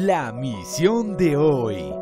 La misión de hoy.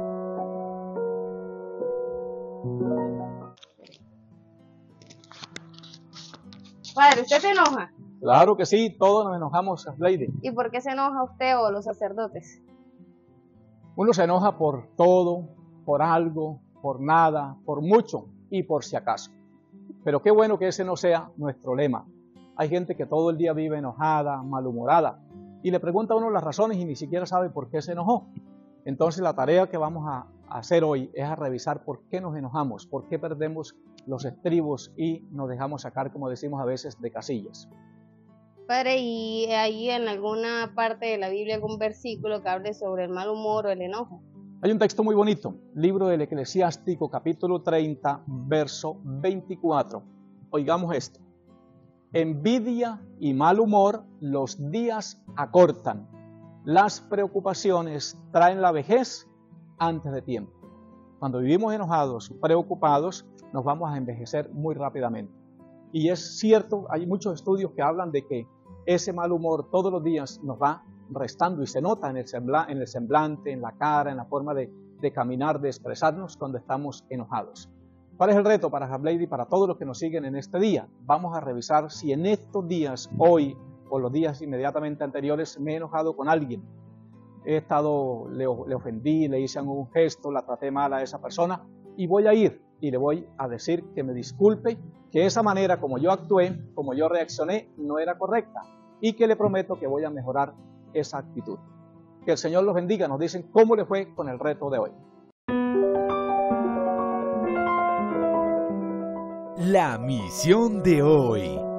Padre, ¿usted se enoja? Claro que sí, todos nos enojamos, Lady. ¿Y por qué se enoja usted o los sacerdotes? Uno se enoja por todo, por algo, por nada, por mucho y por si acaso. Pero qué bueno que ese no sea nuestro lema. Hay gente que todo el día vive enojada, malhumorada, y le pregunta a uno las razones y ni siquiera sabe por qué se enojó. Entonces la tarea que vamos a hacer hoy es a revisar por qué nos enojamos, por qué perdemos los estribos y nos dejamos sacar, como decimos a veces, de casillas. Padre, ¿y ahí en alguna parte de la Biblia algún versículo que hable sobre el mal humor o el enojo? Hay un texto muy bonito, libro del Eclesiástico, capítulo 30, verso 24. Oigamos esto. Envidia y mal humor los días acortan. Las preocupaciones traen la vejez antes de tiempo. Cuando vivimos enojados, preocupados, nos vamos a envejecer muy rápidamente. Y es cierto, hay muchos estudios que hablan de que ese mal humor todos los días nos va restando y se nota en el semblante, en la cara, en la forma de caminar, de expresarnos cuando estamos enojados. ¿Cuál es el reto para Jablady y para todos los que nos siguen en este día? Vamos a revisar si en estos días, hoy o los días inmediatamente anteriores, me he enojado con alguien. Le ofendí, le hice un gesto, la traté mal a esa persona y voy a ir y le voy a decir que me disculpe, que esa manera como yo actué, como yo reaccioné, no era correcta y que le prometo que voy a mejorar esa actitud. Que el Señor los bendiga. Nos dicen cómo le fue con el reto de hoy. La misión de hoy.